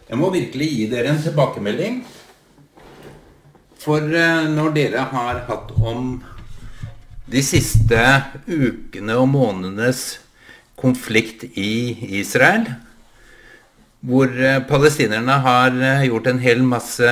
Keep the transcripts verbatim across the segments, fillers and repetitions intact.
Jeg må virkelig gi dere en tilbakemelding. For når dere har hatt om de siste ukene og månedenes konflikt i Israel, hvor palestinerne har gjort en hel masse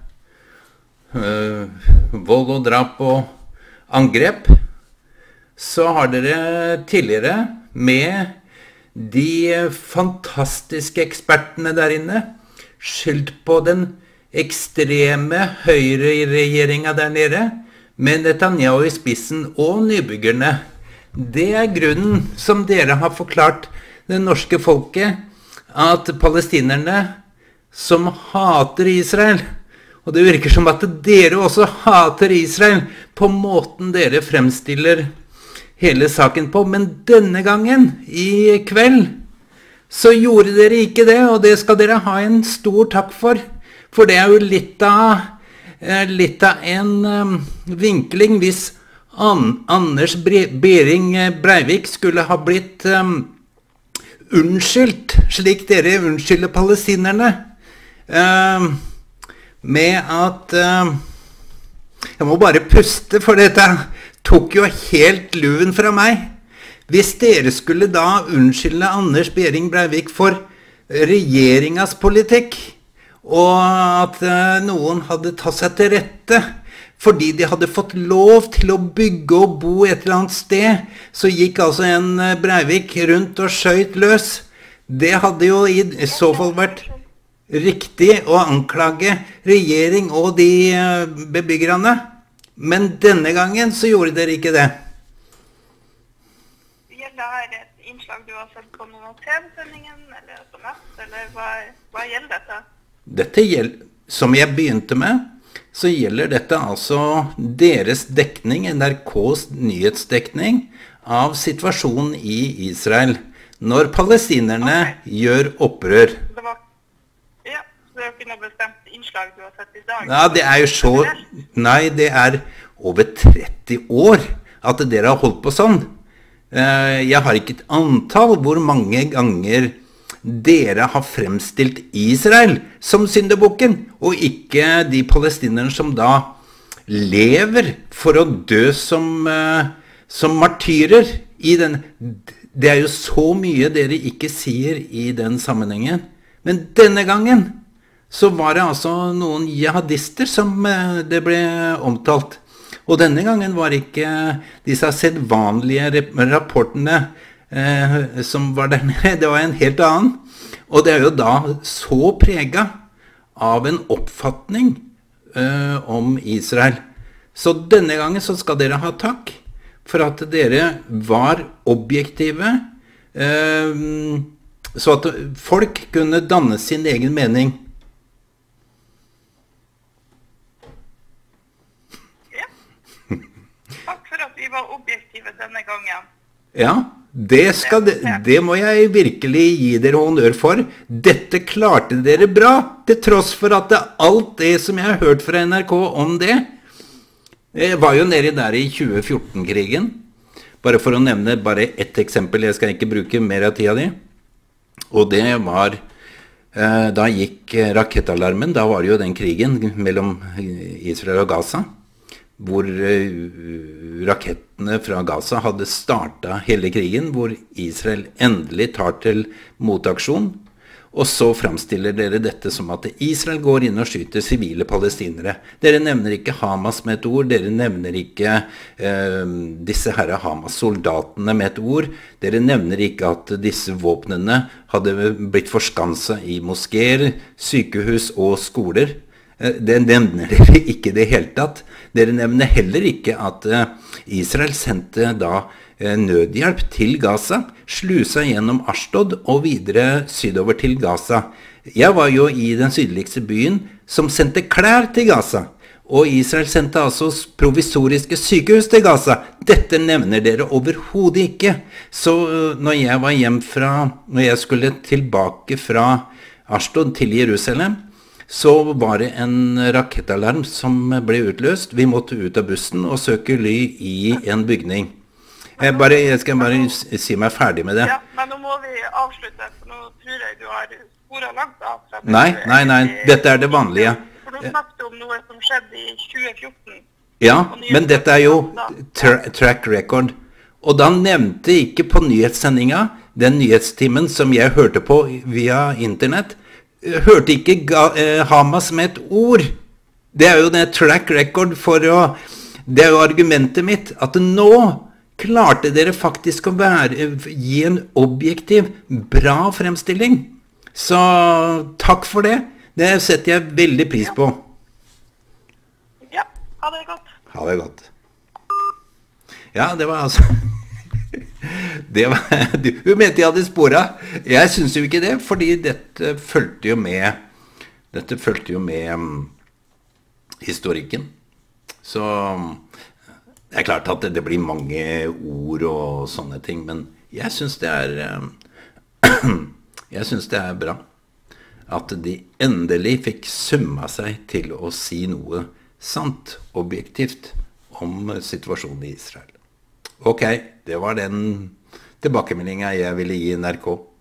øh, vold og drap og angrep, så har dere tidligere med de fantastiske ekspertene der inne skyldt på den ekstreme høyreregjeringen der nede, med Netanyahu i spissen og nybyggerne. Det er grunnen som dere har forklart det norske folket, at palestinerne som hater Israel, og det virker som at dere også hater Israel på måten dere fremstiller hele saken på, men denne gangen, i kveld, så gjorde dere ikke det, og det skal dere ha en stor takk for, for det er jo litt av, litt av en um, vinkling hvis An Anders Behring Breivik skulle ha blitt um, unnskyldt, slik dere unnskylder palestinerne, um, med at um, jeg må bare puste, for dette tok jo helt luven fra meg. Hvis dere skulle da unnskylde Anders Behring Breivik for regjeringens politikk, og at uh, noen hadde tatt seg til rette, fordi de hadde fått lov til å bygge og bo et eller annet sted, så gikk altså en uh, Breivik rundt og skjøt løs. Det hadde jo i, i så fall vært riktig å anklage regjering og de uh, bebyggerne, men denne gangen så gjorde dere ikke det. Gjelder her et innslag du har sett på noen av T V-sendingen, eller på nett, eller hva, hva gjelder dette? Dette gjelder, som jeg begynte med, så gjelder dette altså deres dekning, N R K's nyhetsdekning, av situasjonen i Israel, når palestinerne okay. gjør opprør. Det var, ja, så det er jo ikke noe bestemt innslag du har sett i dag? Ja, det er jo så, nei, det er over tretti år at dere har holdt på sånn. Jeg har ikke et antall hvor mange ganger dere har fremstilt Israel som syndebukken, og ikke de palestinerne som da lever for å dø som, som martyrer i den. Det er jo så mye dere ikke sier i den sammenhengen. Men denne gangen så var det altså noen jihadister som det ble omtalt. Og denne gangen var ikke disse sedvanlige rapportene eh, som var der nede, det var en helt annen. Og det er jo da så preget av en oppfatning eh, om Israel. Så denne gangen så skal dere ha takk for at dere var objektive, eh, så at folk kunne danne sin egen mening. Vi var objektive denne gangen. Ja, det, skal de, det må jeg virkelig gi dere honnør for. Dette klarte dere bra, til tross for at det, alt det som jeg har hørt fra N R K om det, jeg var jo nede der i tjue fjorten-krigen, bare for å nevne bare ett eksempel, jeg skal ikke bruke mer av tida di, og det var, da gikk rakettalarmen, da var det jo den krigen mellom Israel og Gaza, hvor rakettene fra Gaza hadde startet hele krigen, hvor Israel endelig tar til motaksjon, og så fremstiller dere dette som at Israel går inn og skyter sivile palestinere. Dere nevner ikke Hamas med et ord, dere nevner ikke eh, disse her Hamas-soldatene med et ord, dere nevner ikke at disse våpnene hadde blitt forskanset i moskéer, sykehus og skoler. Det nevner dere ikke det hele tatt. Dere nevner heller ikke at Israel sendte da nødhjelp til Gaza, slusa gjennom Ashdod og videre sydover til Gaza. Jeg var jo i den sydligste byen som sendte klær til Gaza, og Israel sendte altså provisoriske sykehus til Gaza. Dette nevner dere overhodet ikke. Så når jeg var hjem fra, når jeg skulle tilbake fra Ashdod til Jerusalem, så var det en rakettalarm som ble utløst. Vi måtte ut av bussen og søke ly i en bygning. Jeg, bare, jeg skal bare si meg ferdig med det. Ja, men nå må vi avslutte, for nå tror jeg du har sporet langt av. fra det Nei, du nei, nei, egentlig- dette er det vanlige. For du snakket om noe som skjedde i tjue fjorten. Ja, men dette er jo tra track record. Og da nevnte ikke på nyhetssendinga, den nyhetstimen som jeg hørte på via internett, hørte ikke ga, eh, Hamas med et ord. Det er jo det track record for å, det er jo argumentet mitt, at nå klarte dere faktisk å være, gi en objektiv, bra fremstilling. Så takk for det. Det setter jeg veldig pris på. Ja, ha det godt. Ha det godt. Ja, det var altså... Det var, hun mente jeg hadde sporet. Jeg synes jo ikke det, fordi dette følte jo med, dette følte jo med um, historikken. Så det er klart at det, det blir mange ord og sånne ting, men jeg synes det er, um, jeg synes det er bra at de endelig fikk summa seg til å si noe sant, objektivt, om situasjonen i Israel. Ok, det var den tilbakemeldingen jeg ville gi N R K.